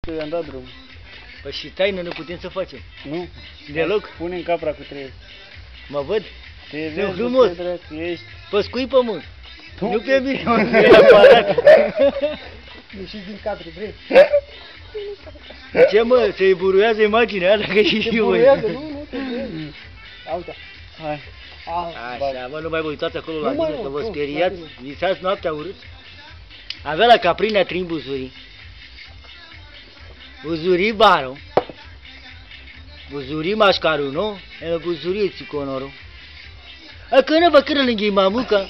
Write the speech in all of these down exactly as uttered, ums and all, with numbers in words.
I-am dat drum. Păi și taină ne putem să facem. Nu? Deloc? Pune-mi capra cu trei. Mă văd? Te Nu, vezi, frumos. ce dracu ești. Păscui pe mânt. Nu pe mine, mă, nu e aparat. Ieșiți din cadru, vrei? Ce mă, se buruiază imaginea dacă și Te eu. buruiază, nu? Nu te buruiază. Auzi, Hai. Așa, mă, nu mai vă uitați acolo la Nu mai, mine, mă, că vă nu, speriați, la tine. visați noaptea urât. Avea la caprinea trin buzuri. Buzuri baro. Buzuri mascaru, nu? E buzuri țiconoro. A că nu vă cără lângă mamuca.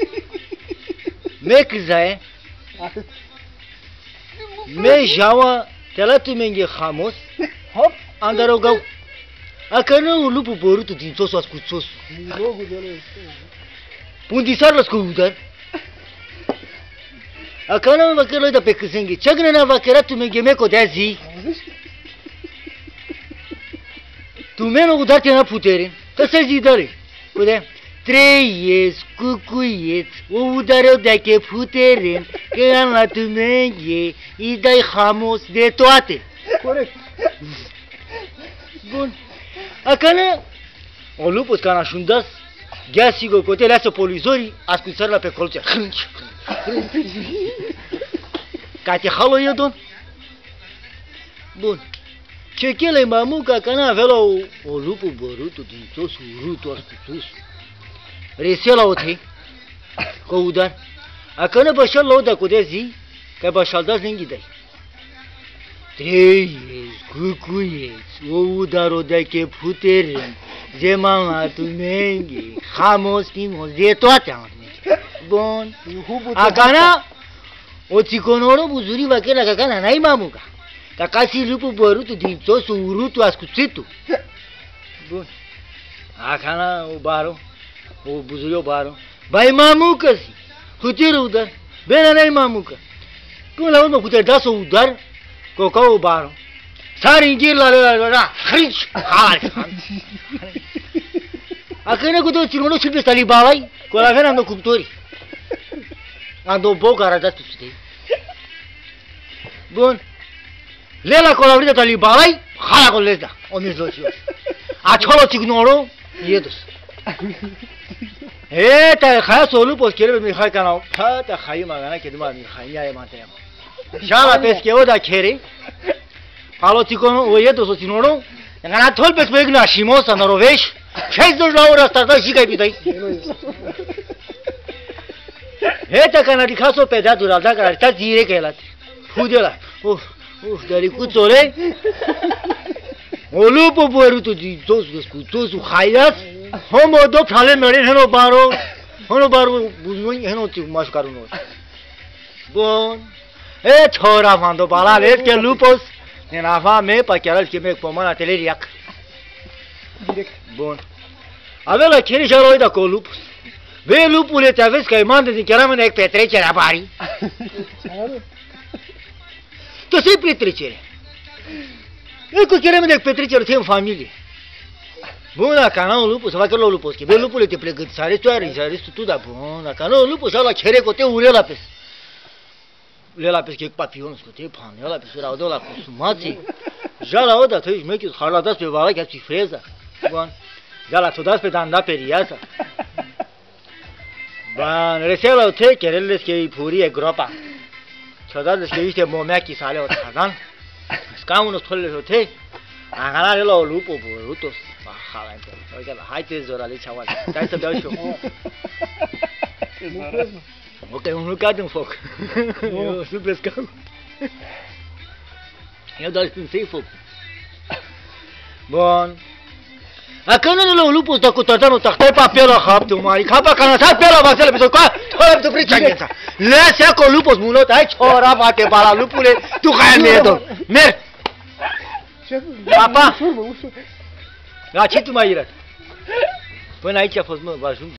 Me câzae. atât. Me jaua, te la tu menge hamos. Hop, andarogau. A că nu lupul părutul din sosul ascuțosul. Logul de ăla. Pundisar la scudar. A că nu vă cără de pe câzenghe. Ce gână va căra tu menge meco de azi? Tu meno cu date în putere. Să se zidare. Putea. Trăiesc cu cuieț, o udară de-ache putere, că am la tu menge, îi dai hamos de toate. Corect. Bun. Acana, o lupus ca n-așundas, ghea sigur cote, leasă polizorii, asculțări pe colțe. Hrânci, hrânci. Ca te halo eu, don? Bun. Ce chele mamuca că n-avea la o, o lupă bărutul din tosul, urâtul, asculțusul. Resela o te, cu udar. Acana bășal la oda cu de zi, că bășal dați lânghi Trăiesc cu cuieț, o udaro de-ache putere, zeman la tu menge, hamos, timos, de toate am menge. Bun. Acana, o țiconoro buzuri va chela că cana n-ai mamuca. Ca ca si lupul bărutul din tosul, urâtul, ascuțitul. Bun. Acana, o baro, o buzuri o baro. Bai mamuca si, hutire udar, bine n-ai mamuca. Până la urmă, putere da să udar, Cocou baro. Sari în ghir la la la la. Hrici. Hai. Acâne cu două ținuno și pe stali balai, cu la vena no cuptori. Ando boca arătat tu știi. Bun. Lela cu la vrida tali balai, hala cu lezda. O mizlocio. Acolo țignoro, iedos. E, ta hai să o lupo schele mi hai canal. Ta ta hai magana che duma mi hai ia mate. Șala pesche o da chere. Alo țicono, o iedos o ținuno. Ngana thol pes pe gna shimos anoroveș. șaizeci la ora starta și kai pitai. Eta kana dikhaso pe da dural da kara ta zire kelat. Fudela. Uf, uf, dari cuțole. O lupo bărutu din toți discutosul haidas. Homo do phale mere heno baro. Heno baro buzui heno tiu mascaru no. Bun. E chora mando bala les que lupos. Nenava me pa chiar que me pomana teleriac. Direct. Bun. Avea la cheri și aloida cu lupus. Ve lupule te aveți că îi mande din chiar amene petrecerea bari. Tu să-i petrecere. E cu chiar amene petrecere te în familie. Bun, dacă n-au lupus, să facă la lupus. Ve lupule te pregăti, să aresti oare, să aresti tu, da bun. Dacă n-au lupus, să la chere cu te ure la pes. Lela pes că e papionul cu te pan, ela pes era o la consumație. Ja la oda, tu ești mechius, har la das pe vala, chiar ți freza. Bun. Ja la tu das pe danda periața. Bun, resela o te, cherele că e purie gropa. Ciodată că ești momeachi sale o tadan. Scaunul spălele o te. Angana la o lupo, lutos. Aha, la uite la, hai te zora le ceaua. Stai să beau și eu. Ok, un lucrat în foc. Eu sunt pe scaun. Eu doar când să-i foc. Bun. Acând nu l-au lupus de cu tătanul, tăhtai papelul haptul mari, capa ca năsat pe la vasele pe socoa, toată pe friceanța. Lăsea cu lupus mulot, ai ciora, bate bala lupule, tu hai miedo. Merg. Papa. La ce tu mai irat? Până aici a fost, mă, vă ajung.